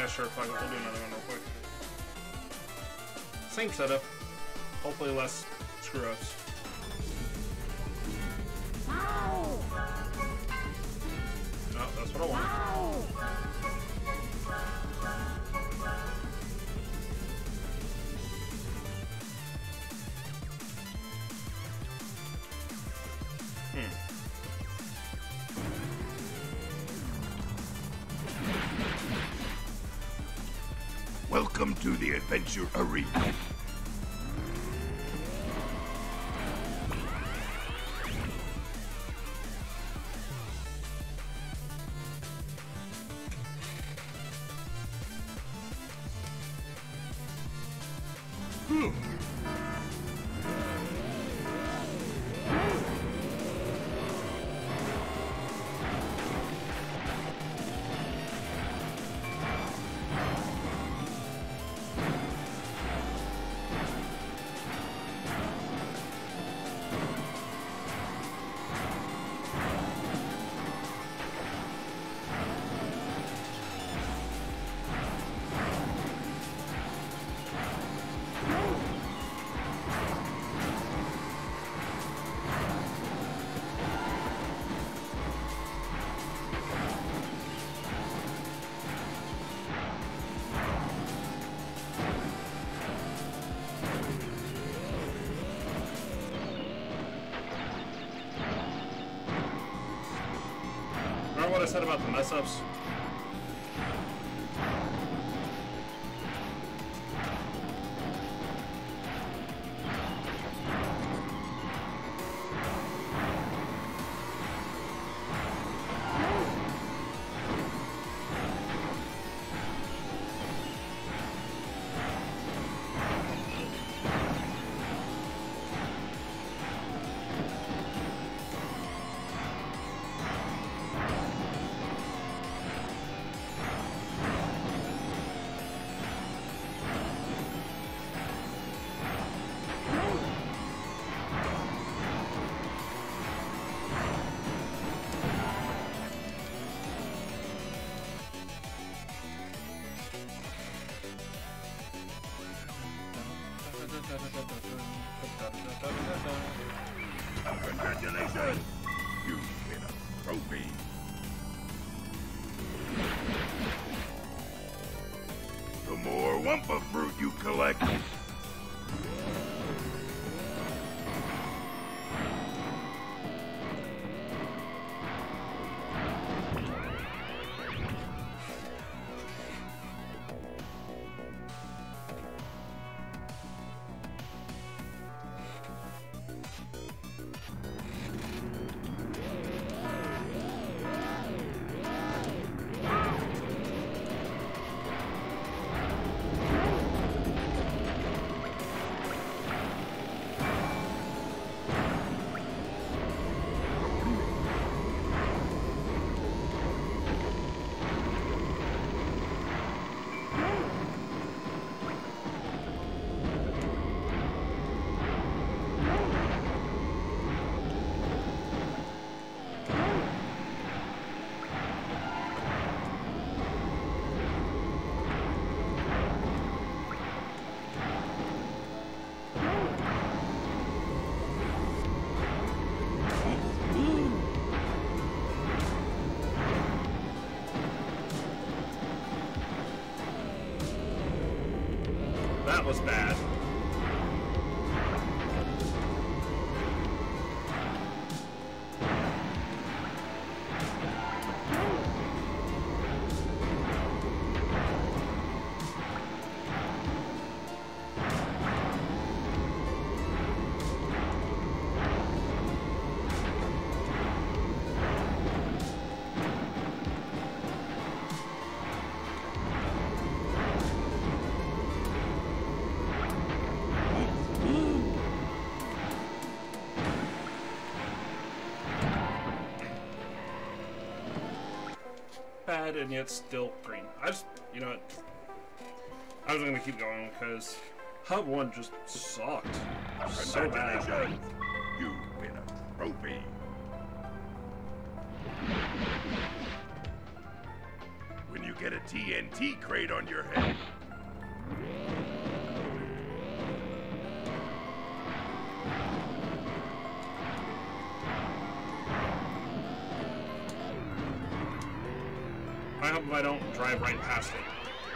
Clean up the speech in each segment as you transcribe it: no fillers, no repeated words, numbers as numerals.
Yeah, sure, fuck it. We'll do another one real quick. Same setup. Hopefully less screw-ups. No, that's what I want. Welcome to the Adventure Arena. Remember what I said about the mess-ups? Congratulations! You win a trophy. The more Wumpa fruit you collect, That was bad. Bad and yet still green. You know what? I was gonna keep going because Hub 1 just sucked. So bad. congratulations! You win a trophy. when you get a TNT crate on your head. I hope I don't drive right past it.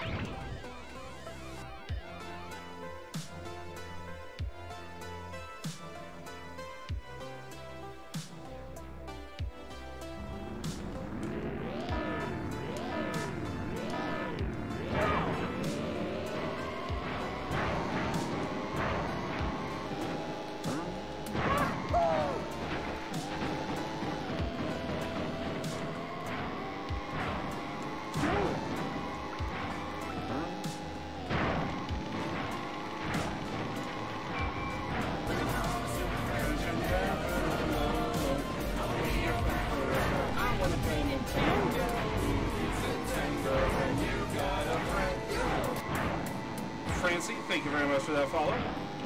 Francie, thank you very much for that follow.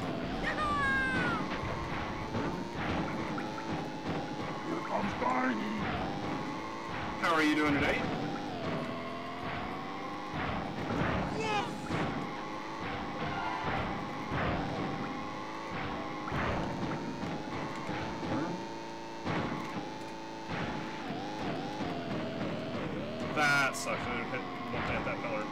Here comes Barney. How are you doing today? That sucks. I didn't hit that pillar.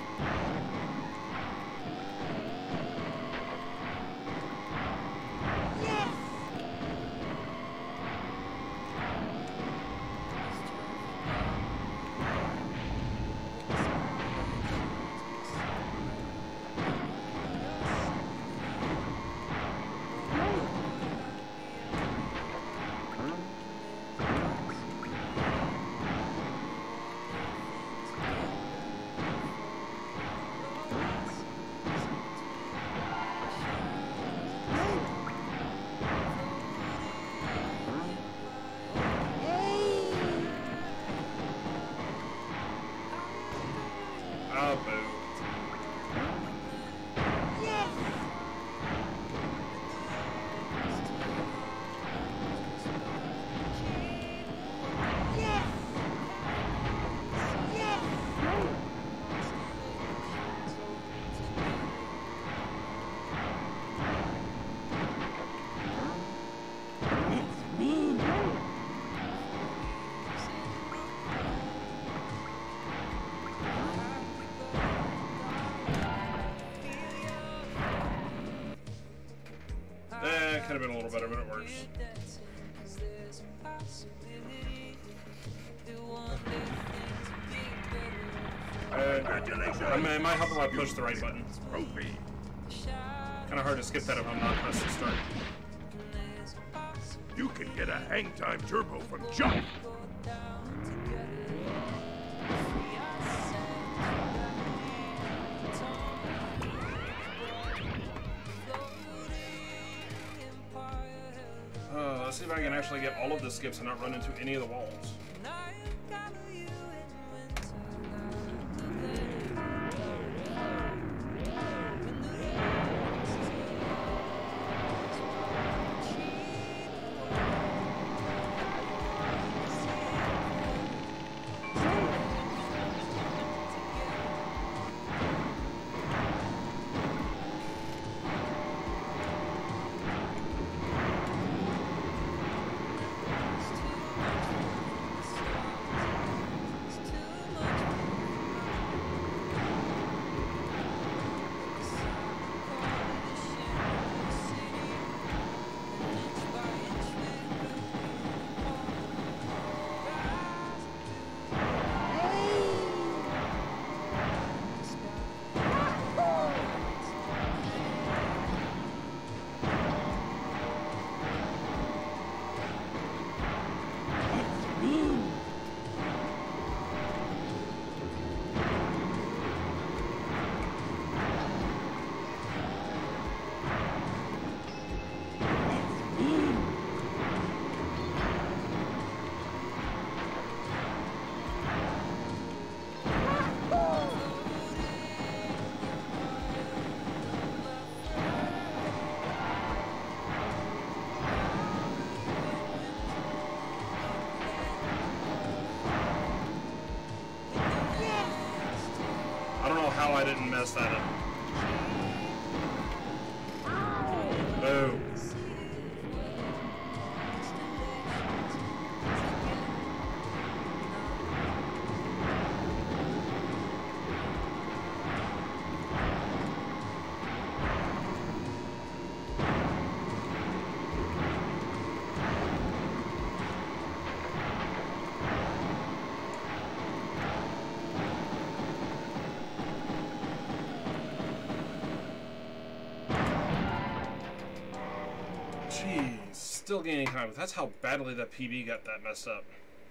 Oh, boo. Could have been a little better, but it works. Congratulations. I might help if I push the right button. Trophy. Kind of hard to skip that if I'm not pressing start. You can get a hang time turbo from Jump. Let's see if I can actually get all of the skips and not run into any of the walls. I don't know how I didn't mess that up. Boom. Jeez, still gaining time. That's how badly that PB got that messed up.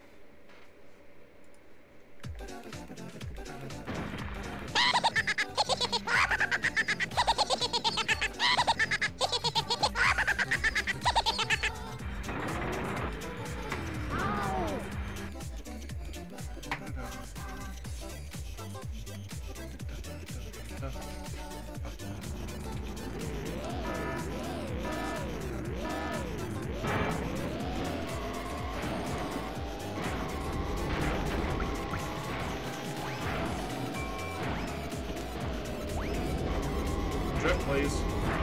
Drift, please.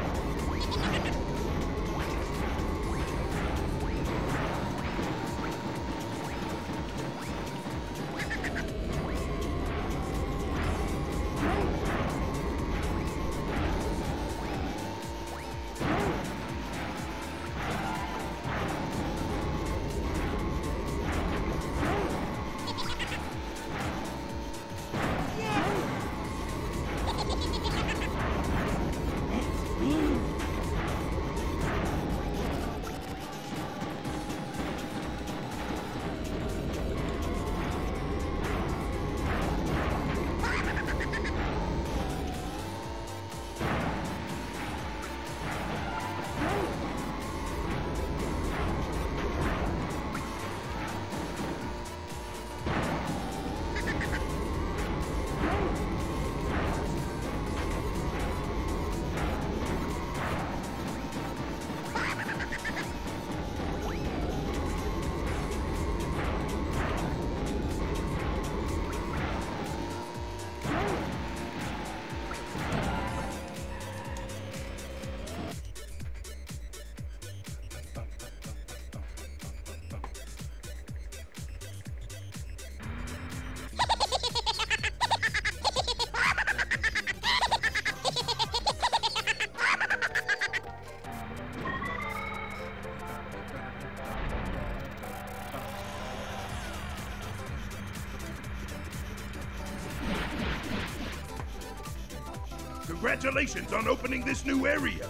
Congratulations on opening this new area.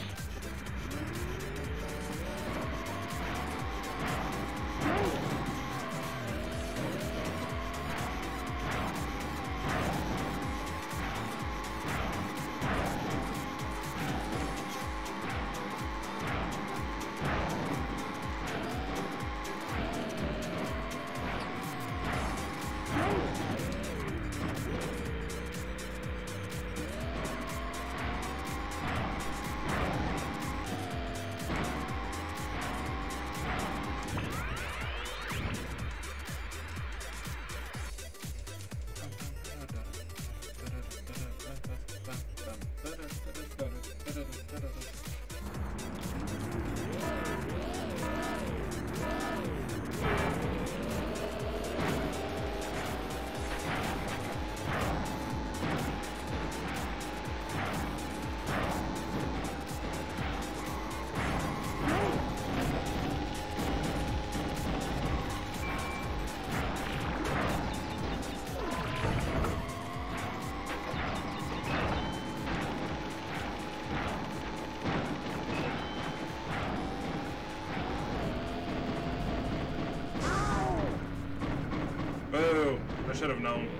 Boo! I should have known.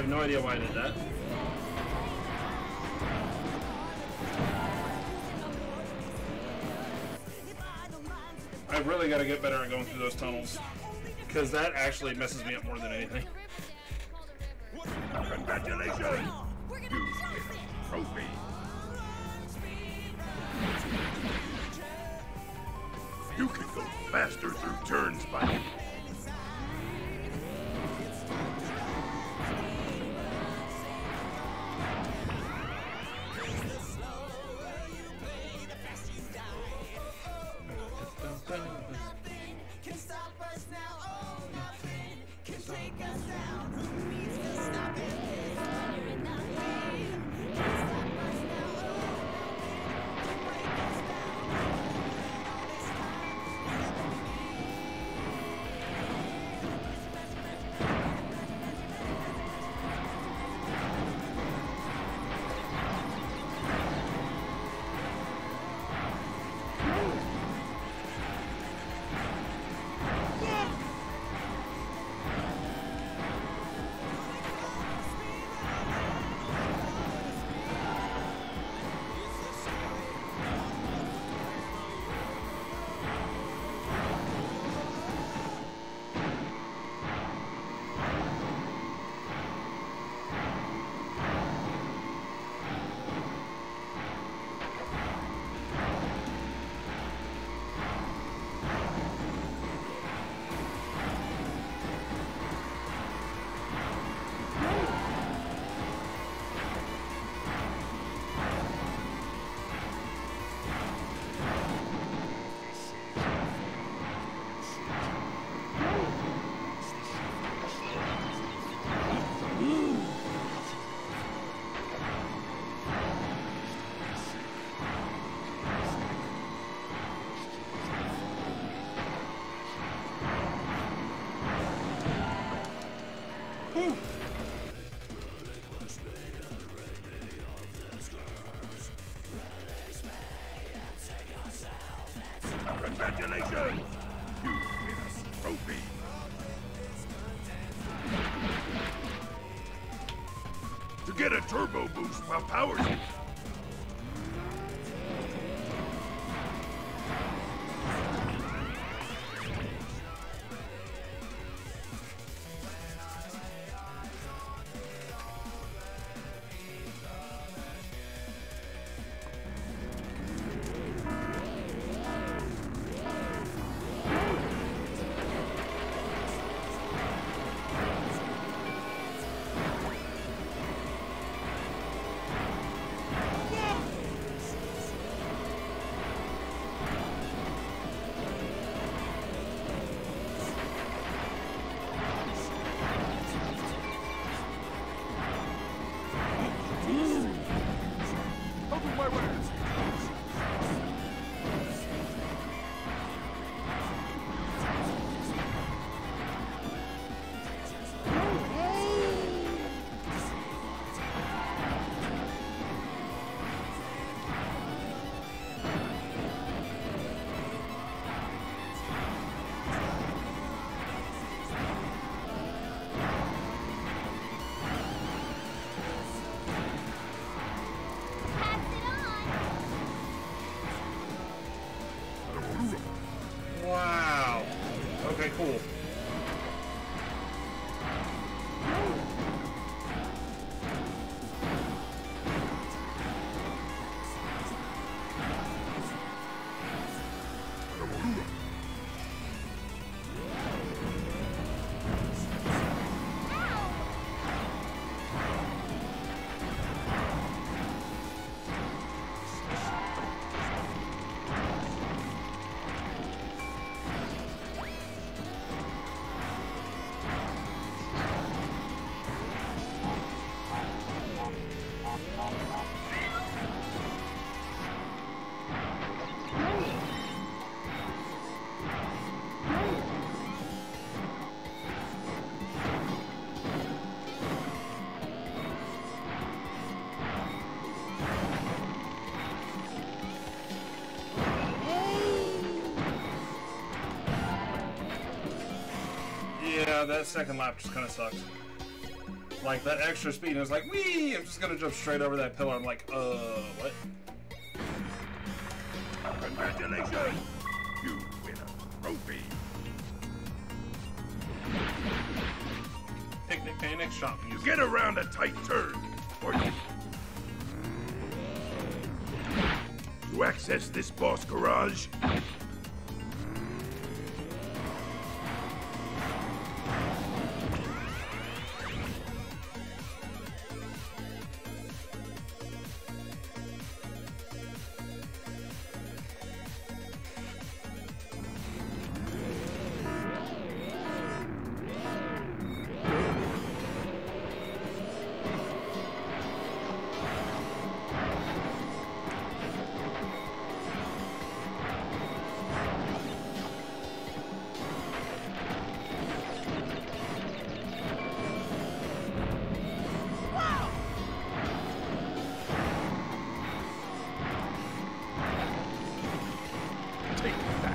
have no idea why I did that. I really got to get better at going through those tunnels, because that actually messes me up more than anything. Congratulations! You win a trophy. You can go faster through turns, buddy. Congratulations! You win a trophy. To get a turbo boost while powered. Wow. Okay, cool. Yeah, that second lap just kind of sucks. Like, that extra speed, and it was like, whee! I'm just gonna jump straight over that pillar. I'm like, what? Congratulations! You win a trophy. Picnic panic shop music. Get around a tight turn, or you... To access this boss garage, take that.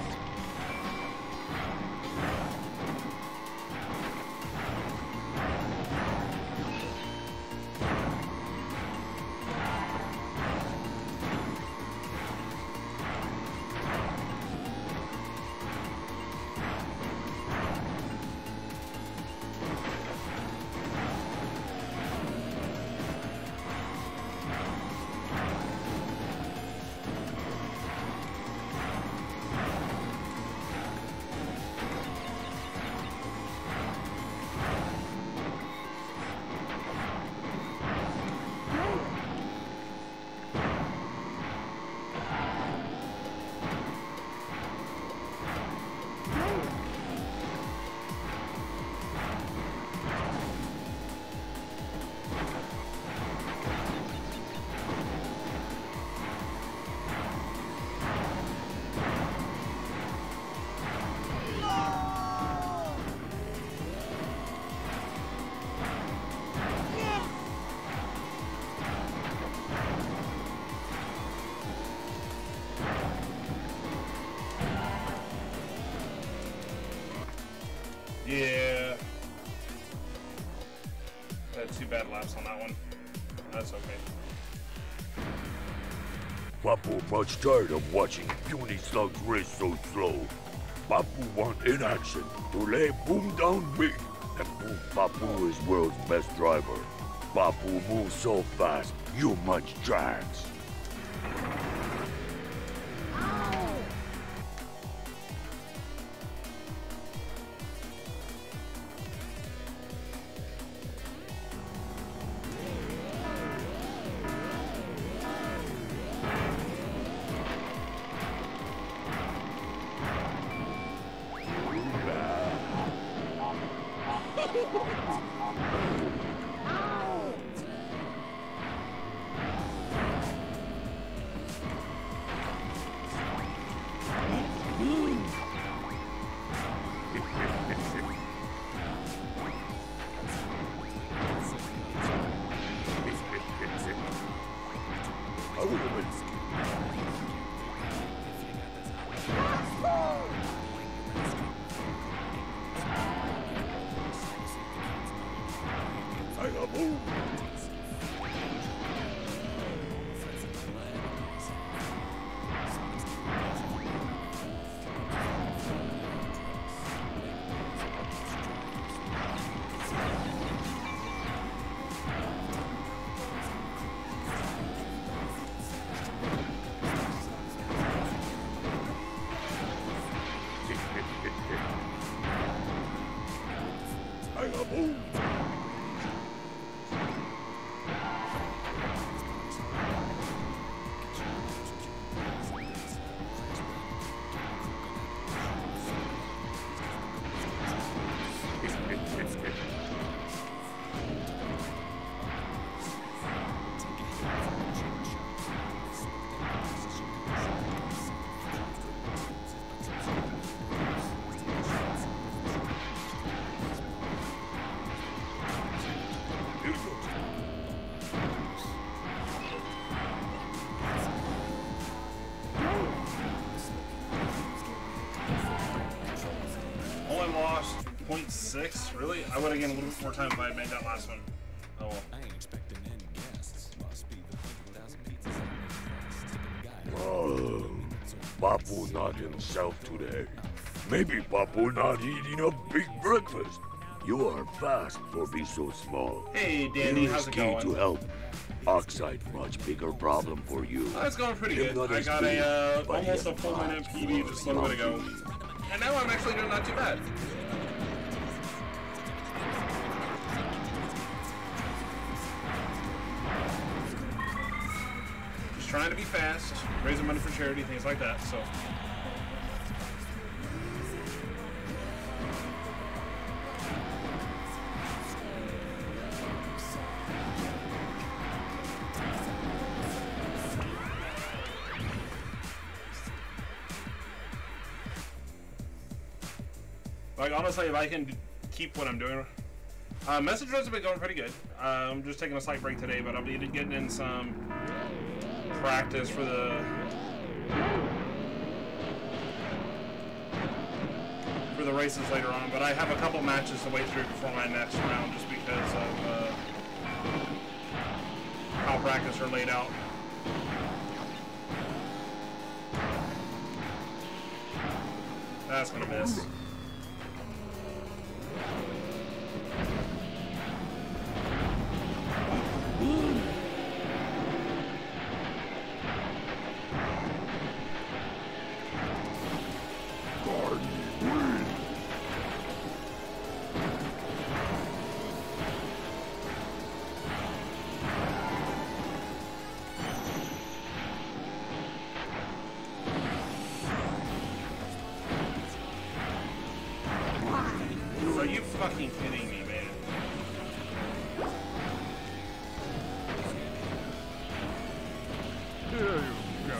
Yeah. Had 2 bad laps on that one. That's okay. Papu much tired of watching puny slugs race so slow. Papu want in action to lay Boom down big. And Boom Papu is world's best driver. Papu moves so fast, you much drags. Only lost 0.6, really? I would have gained a little bit more time if I had made that last one. Papu not himself today. Maybe Papu not eating a big breakfast. You are fast for being so small. Hey, Danny, Here how's is it key going? to help. Oxide much bigger problem for you. Oh, it's going pretty good. Not I as got big, a but almost a yet full minute much PD more just a little bit ago. healthy. And now I'm actually doing not too bad. Just trying to be fast, raising money for charity, things like that, so. Like, honestly, if I can keep what I'm doing. Message roads have been going pretty good. I'm just taking a slight break today, but I'll be getting in some practice for the races later on. But I have a couple matches to wait through before my next round, just because of how practice are laid out. That's gonna miss. Are you fucking kidding me, man? There you go.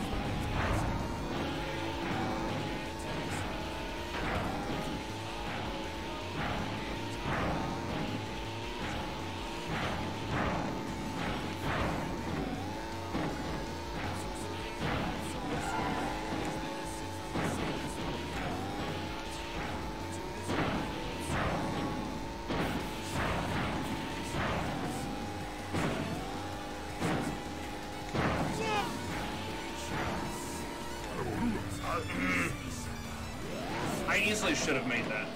I easily should have made that.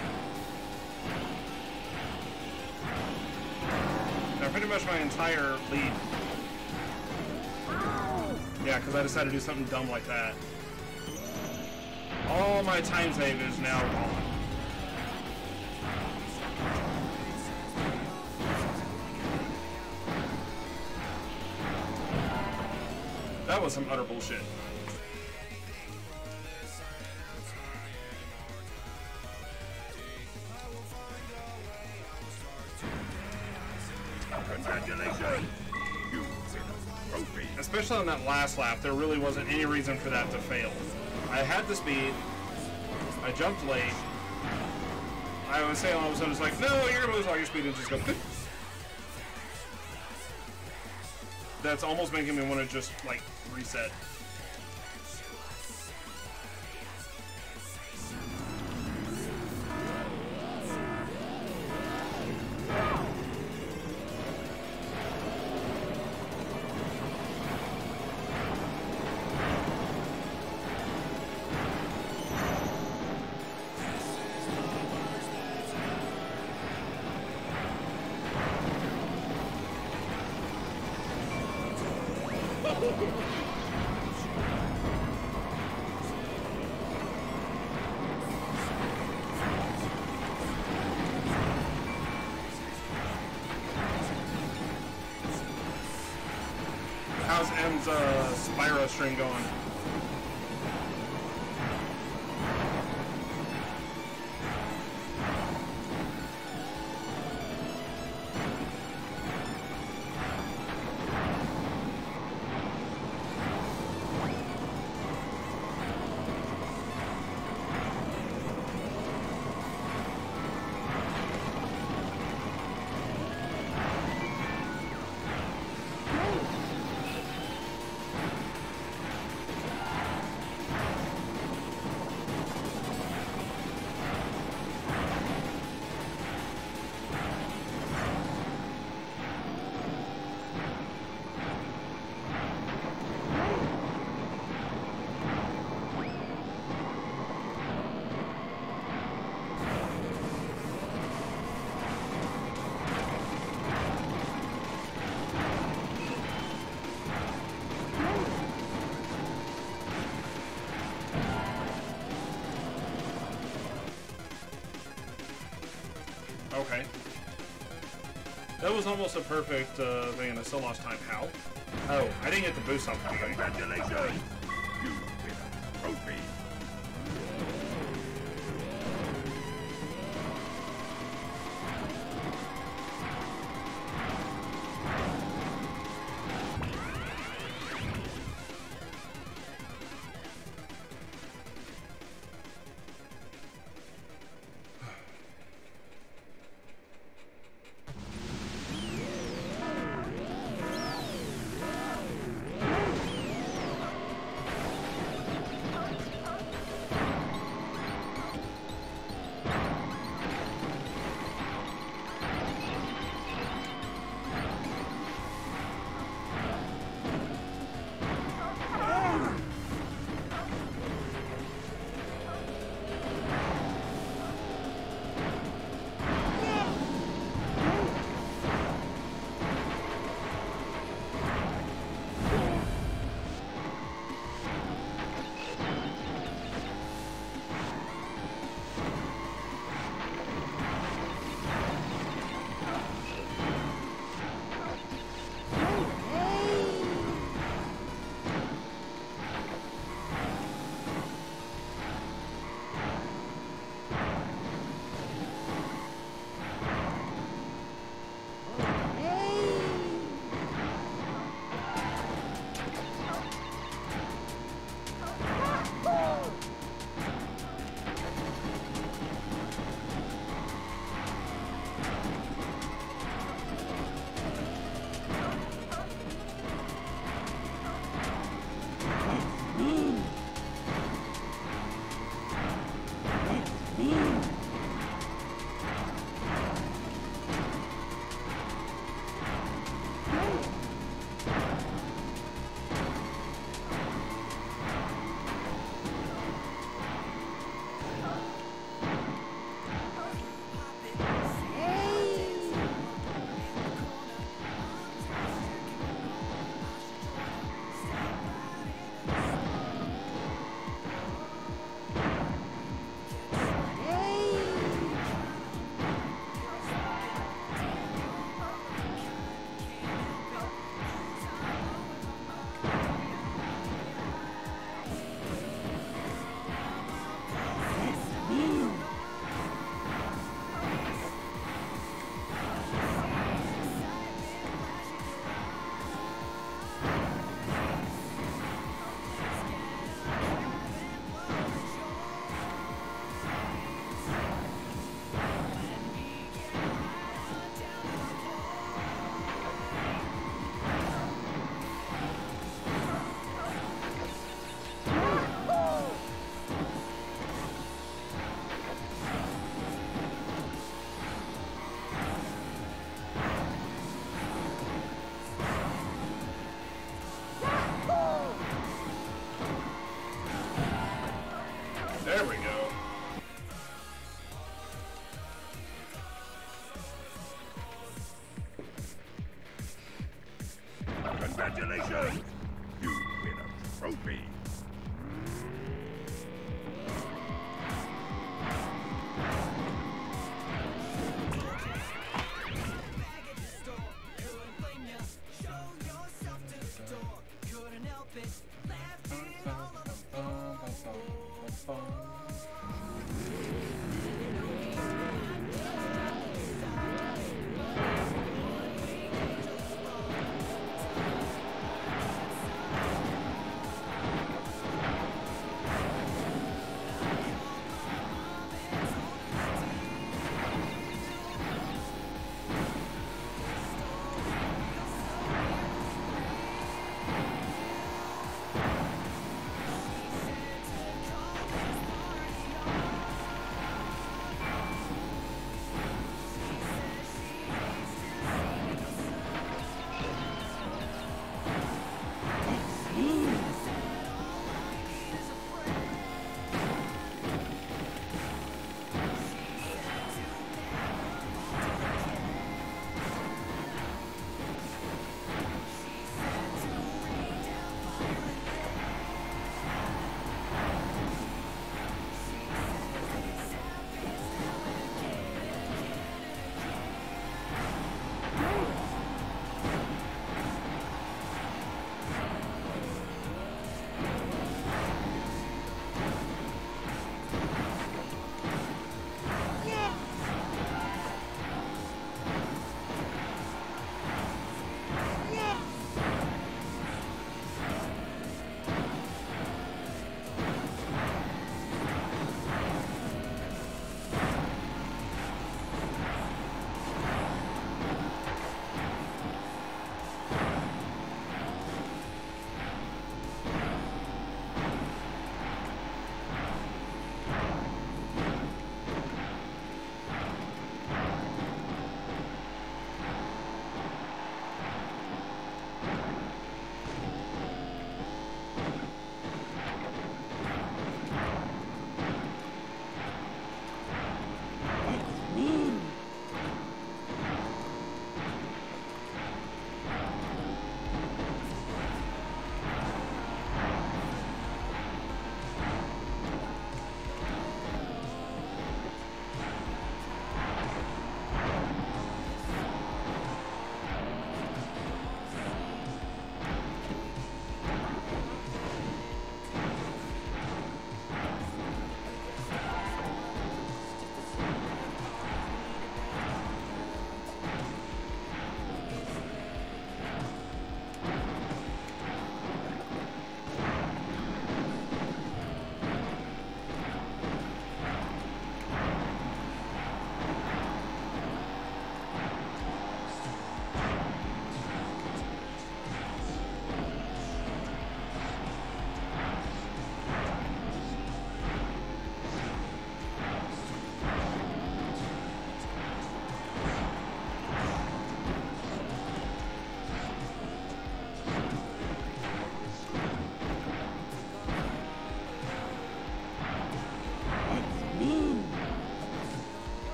Now, pretty much my entire lead. Yeah, because I decided to do something dumb like that. All my time save is now gone. That was some utter bullshit. Congratulations. Especially on that last lap, there really wasn't any reason for that to fail. I had the speed. I jumped late. I was saying all of a sudden, it's like, no, you're gonna lose all your speed and just go. That's almost making me want to just like reset. How's M's Spyro string going? Okay. That was almost a perfect thing, and I still lost time. How? Oh, I didn't get the boost off the beginning. Congratulations! You win a trophy!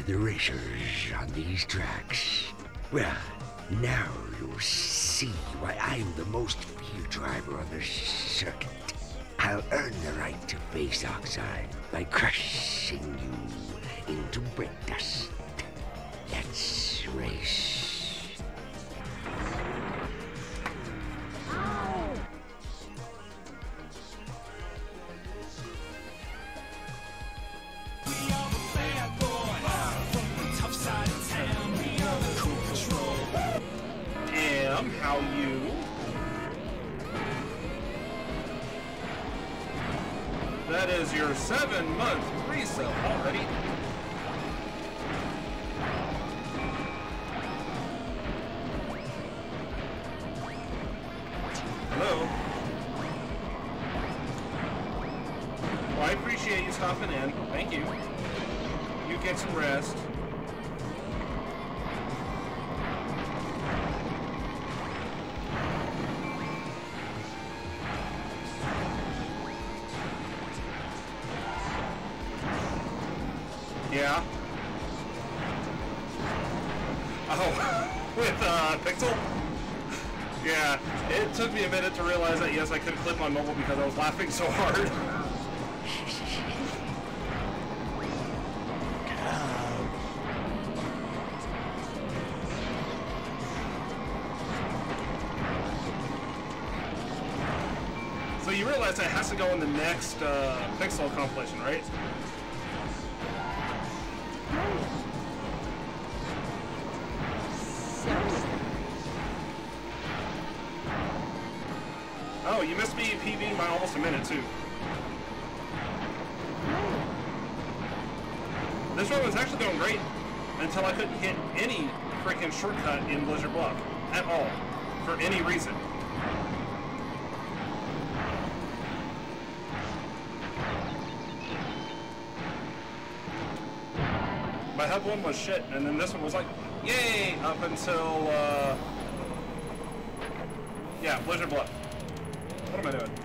the racers on these tracks. Well, now you'll see why I'm the most field driver on the circuit. I'll earn the right to face Oxide by crushing you into brick dust. Let's race. How you? That is your 7-month resale already. Hello. Well, I appreciate you stopping in. Thank you. You get some rest. Yeah. Oh, with Pixel? Yeah, it took me a minute to realize that, yes, I couldn't clip my mobile because I was laughing so hard. So you realize that has to go in the next Pixel compilation, right? Oh, you missed me PBing by almost a minute, too. This run was actually going great until I couldn't hit any freaking shortcut in Blizzard Bluff at all, for any reason. My hub one was shit, and then this one was like, yay, up until, yeah, Blizzard Bluff. What am I doing?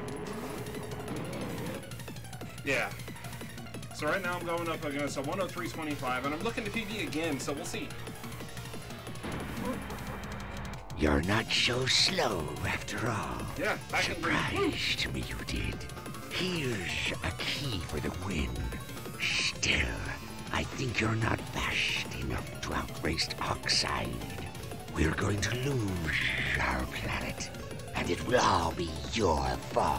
Yeah. So right now I'm going up against a 103.25, and I'm looking to PB again, so we'll see. You're not so slow after all. Yeah, back in green. Surprised me you did. Here's a key for the win. Still, I think you're not fast enough to outrace Oxide. We're going to lose our planet, and it will all be your fault.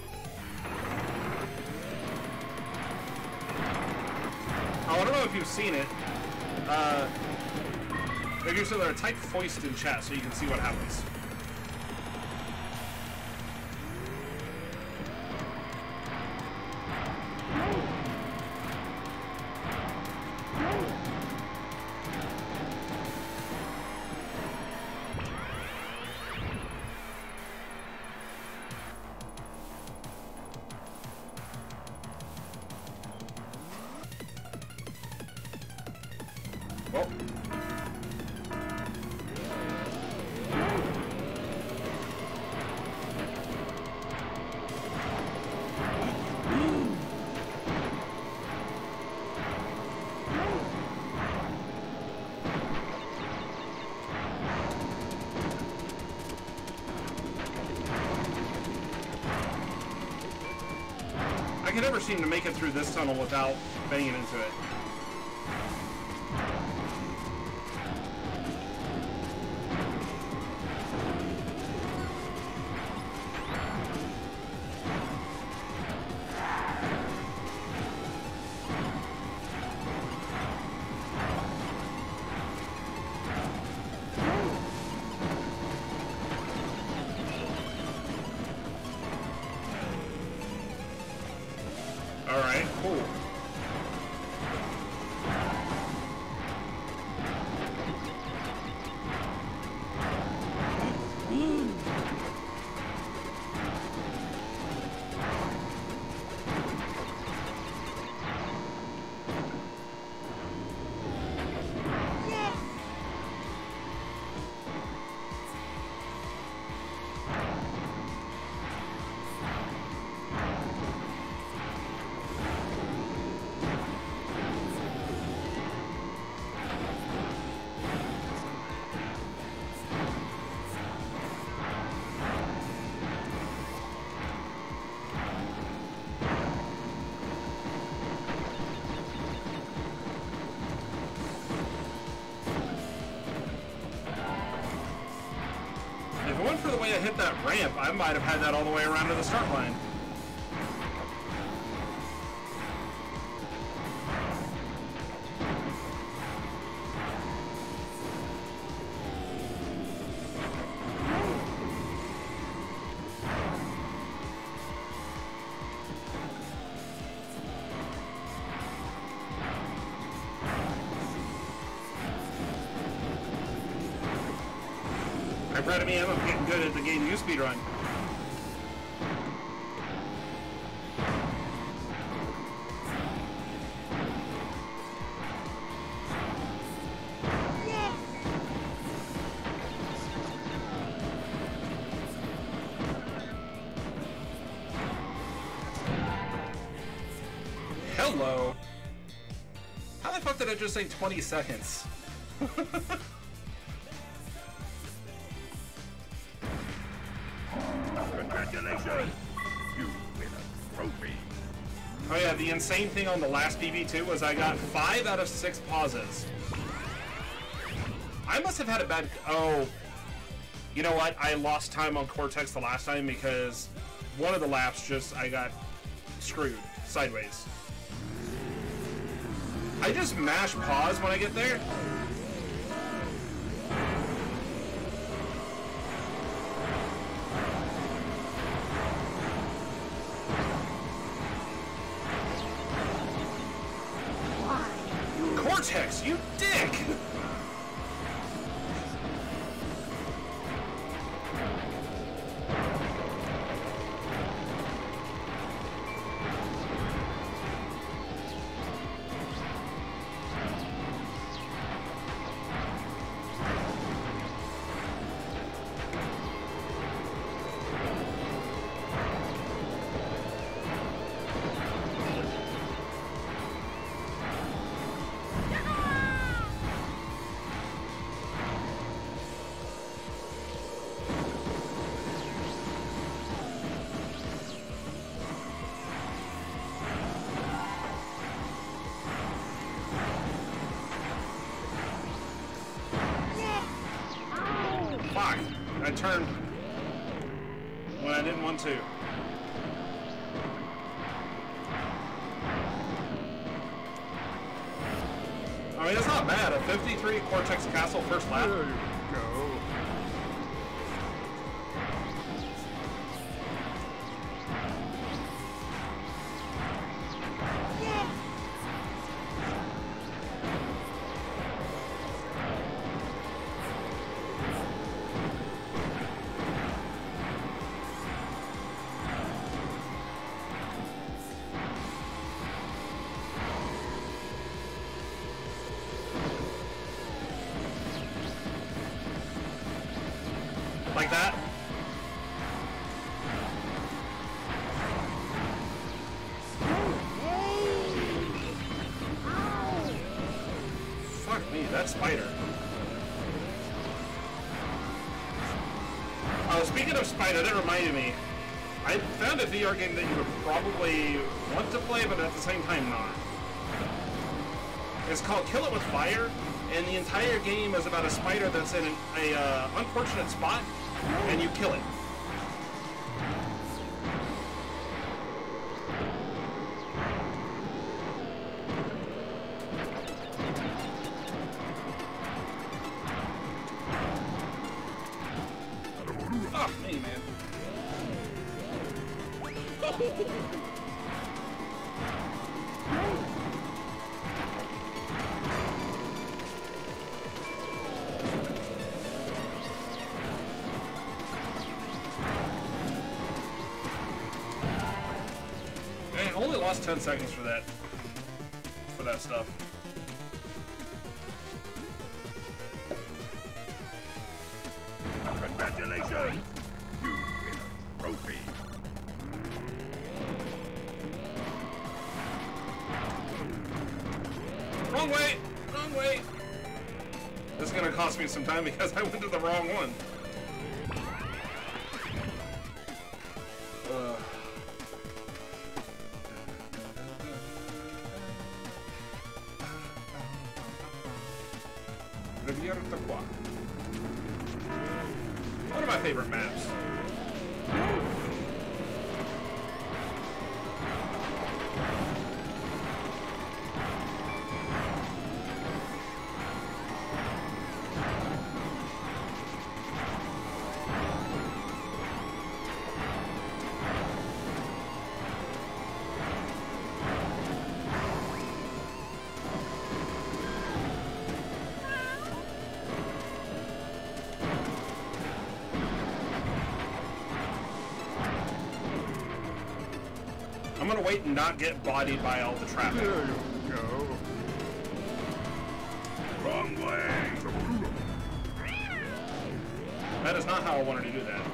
I don't know if you've seen it. If you're still there, type foist in chat so you can see what happens. Well. I can never seem to make it through this tunnel without banging into it. Alright, cool. for the way I hit that ramp, I might have had that all the way around to the start line. I'm proud of me, I'm getting good at the game new speedrun. Hello. How the fuck did I just say 20 seconds? Congratulations! You win a trophy. Oh yeah, the insane thing on the last PB2 was I got 5 out of 6 pauses. I must have had a bad... Oh. You know what? I lost time on Cortex the last time because one of the laps just... I got screwed. Sideways. I just mash pause when I get there. Cortex, you dick! Fuck! I turned when I didn't want to. I mean, it's not bad. A 53 Cortex Castle first lap. There you go. Like that. Fuck me, that spider. Speaking of spider, that reminded me. I found a VR game that you would probably want to play, but at the same time not. It's called Kill It With Fire, and the entire game is about a spider that's in a unfortunate spot, and you kill it. Fuck me, man. Man, I only lost 10 seconds for that stuff. Congratulations! You win a trophy. Wrong way! Wrong way! This is gonna cost me some time because I went to the wrong one. One of my favorite maps. I'm gonna wait and not get bodied by all the traffic. There you go. Wrong way. That is not how I wanted to do that.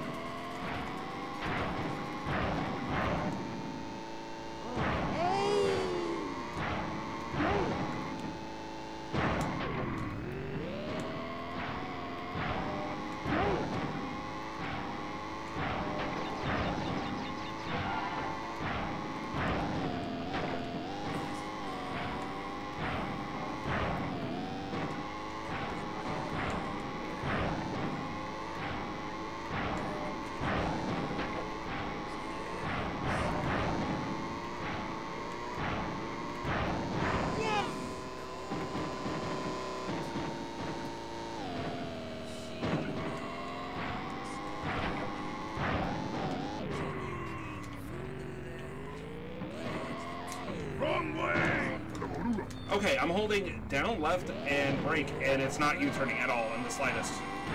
Wrong way. Okay, I'm holding down left and brake, and it's not U-turning at all in the slightest.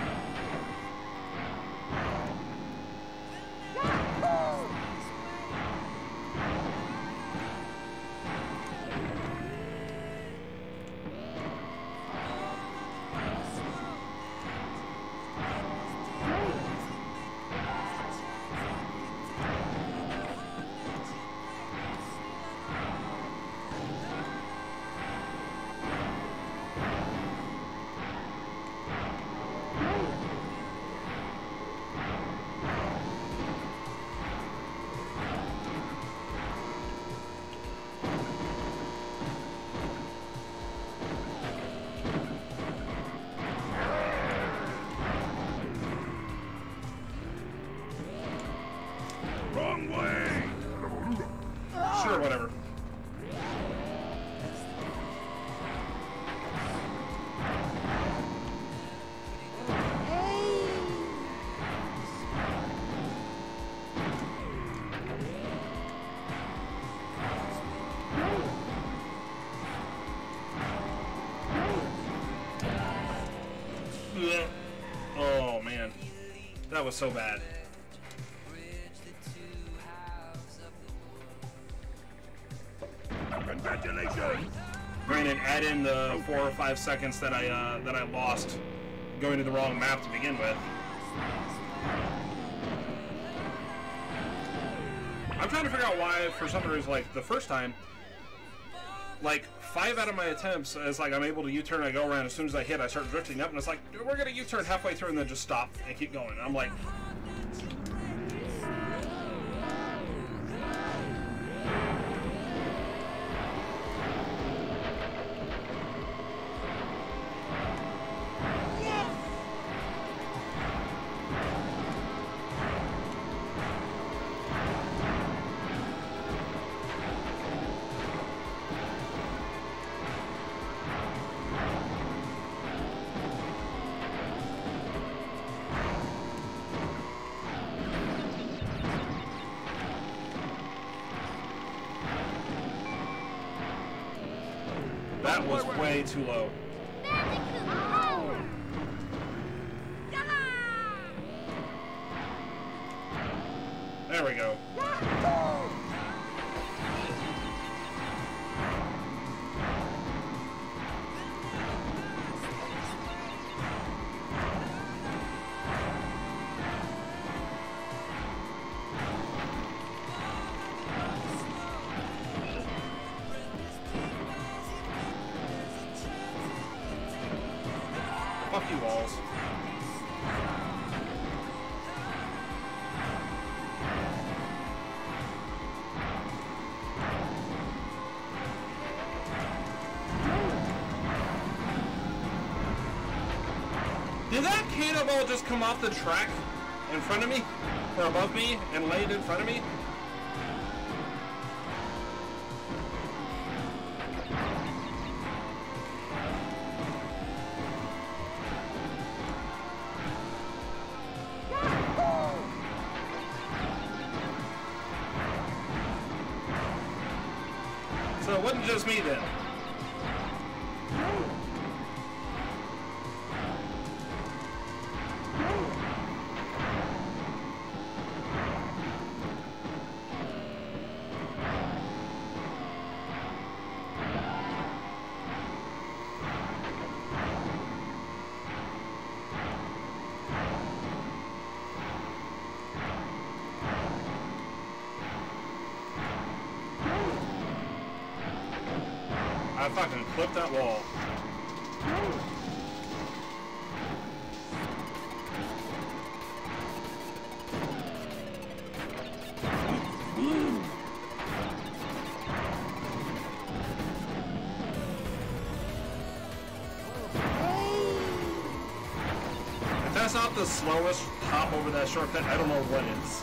Wrong way. Sure, whatever. Blech. Oh man, that was so bad. Congratulations. Granted, add in the 4 or 5 seconds that I lost going to the wrong map to begin with. I'm trying to figure out why, for some reason, like the first time, like 5 out of my attempts, it's like I'm able to U-turn. I go around. As soon as I hit, I start drifting up, and it's like we're gonna U-turn halfway through and then just stop and keep going. And I'm like. That was way too low. There we go. Fuck you, walls. Did that cannonball just come off the track? in front of me, or above me, and lay it in front of me. So it wasn't just me then. I fucking clipped that wall. If that's not the slowest hop over that shortcut, I don't know what is.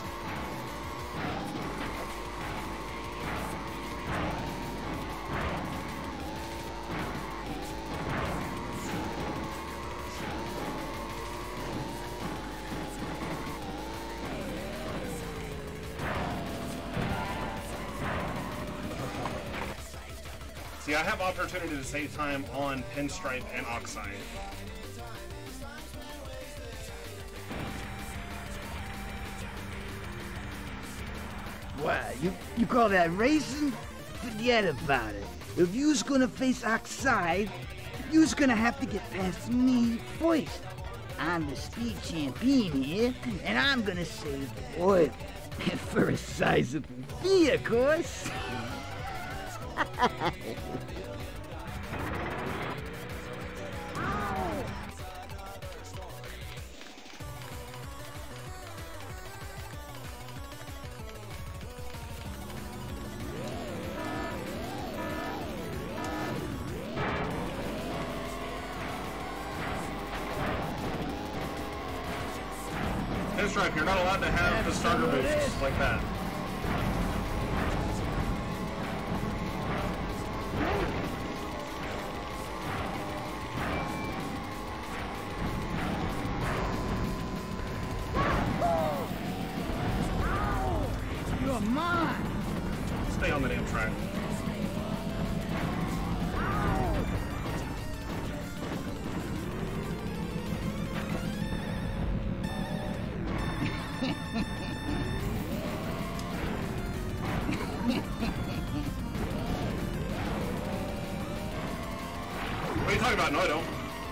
See, I have opportunity to save time on Pinstripe and Oxide. What, you call that racing? Forget about it. If you's gonna face Oxide, you's gonna have to get past me first. I'm the speed champion here, and I'm gonna save oil. For a sizable fee, of course. Pinstripe, you're not allowed to have the starter boosts like that. You're mine. Stay on the damn track. What are you talking about? No, I don't.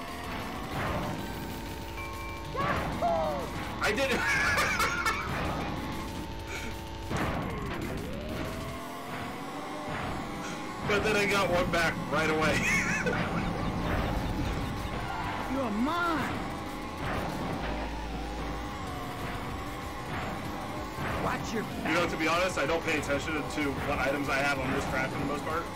I did it. But then I got one back right away. You're mine. Watch your back. You know, to be honest, I don't pay attention to what items I have on this track for the most part.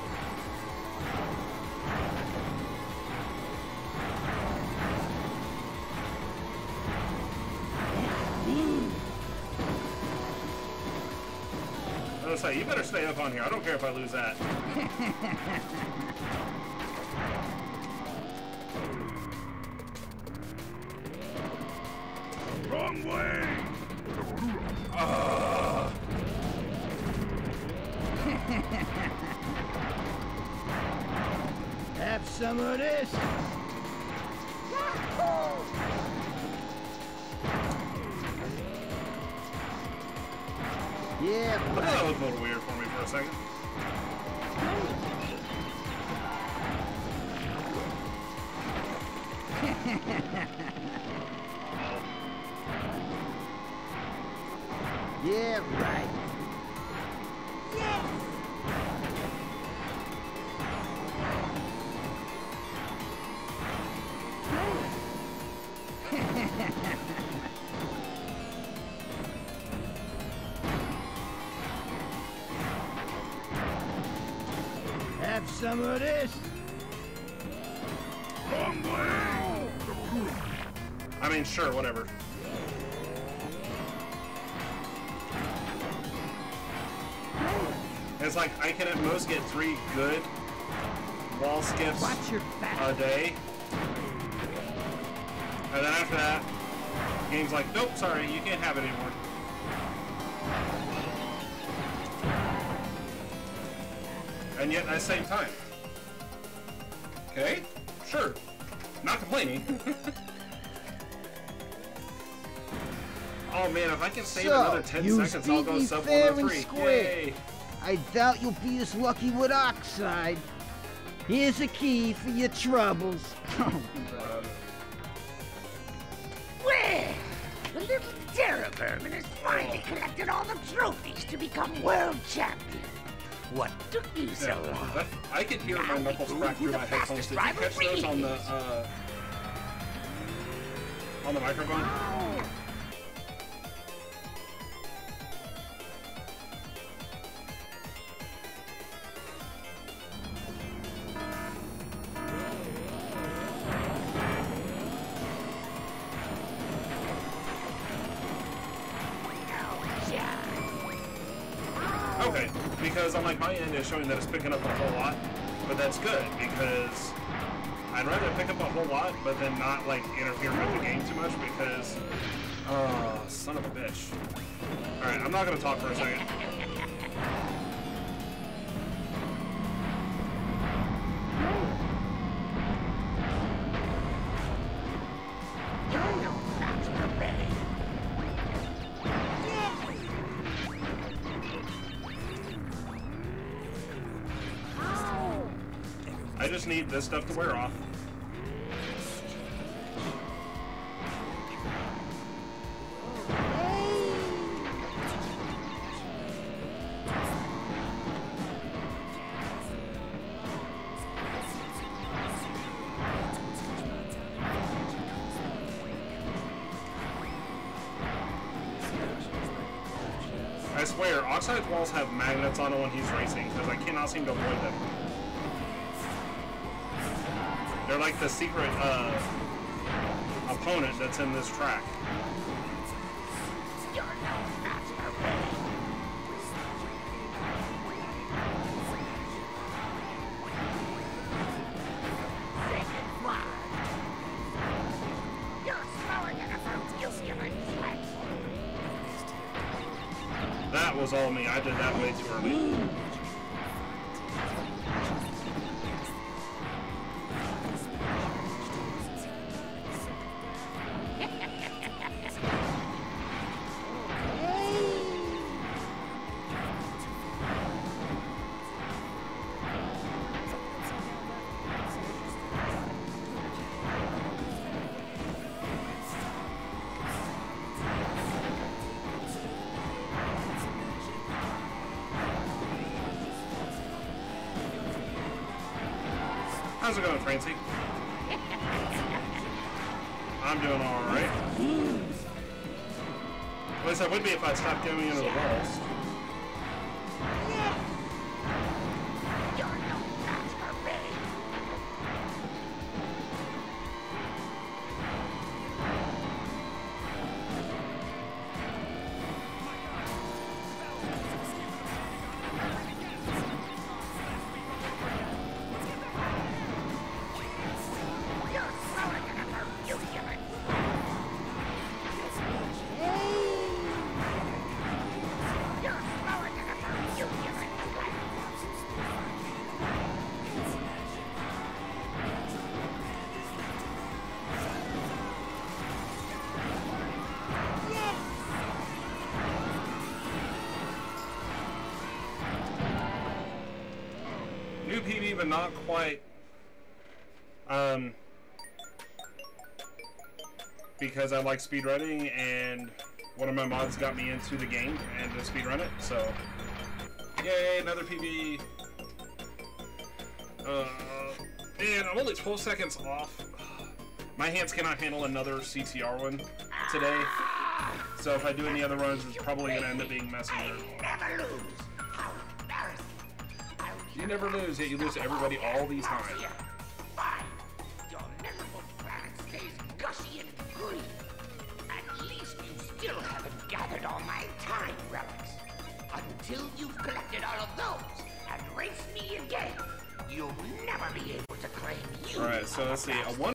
I was gonna say, you better stay up on here. I don't care if I lose that. Wrong way! Have some of this. Yeah, But that was a little weird for me for a second. yeah, right. Have some of this. Wrong way! I mean, sure, whatever. It's like I can at most get 3 good wall skips Watch your a back. day. And then after that, the game's like, nope, sorry, you can't have it anymore. And yet at the same time. Okay, sure. Not complaining. Oh man, if I can save So, another 10 you seconds, I'll go beat me sub fair and 103. square. Yay! I doubt you'll be as lucky with Oxide. Here's a key for your troubles. Well, the little Terror Vermin has finally collected all the trophies to become world champion. What took you so long? I could hear my knuckles crack through my headphones. Did you catch those on the microphone? Okay, because on like my end it's showing that it's picking up a whole lot, but that's good because I'd rather pick up a whole lot, but then not like interfere with the game too much because, son of a bitch. All right, I'm not gonna talk for a second. I just need this stuff to wear off. I swear, Oxide's walls have magnets on it when he's racing, because I cannot seem to avoid them. They're like the secret opponent that's in this track. You're no match for me. Second flag. You're slower than a Herculean flex. That was all me. I did that way too early. How's it going, Francie? I'm doing alright. At least I would be if I'd stopped going into the walls. You're no match for me. You're slower than a Herculean. You're slower than a Herculean. New PB, but not quite. Because I like speedrunning, and one of my mods got me into the game and to speedrun it, so yay, another PB. Man, I'm only 12 seconds off. My hands cannot handle another CTR one today, so if I do any other runs, it's probably going to end up being Messenger. Never lose. How embarrassing. You never lose, yet you lose to everybody all the time. Fine. Your miserable planet stays gushy and green. At least you still haven't gathered all my time relics. until you've collected all of those and race me again. You'll never be able to claim you. Alright, so let's see. A one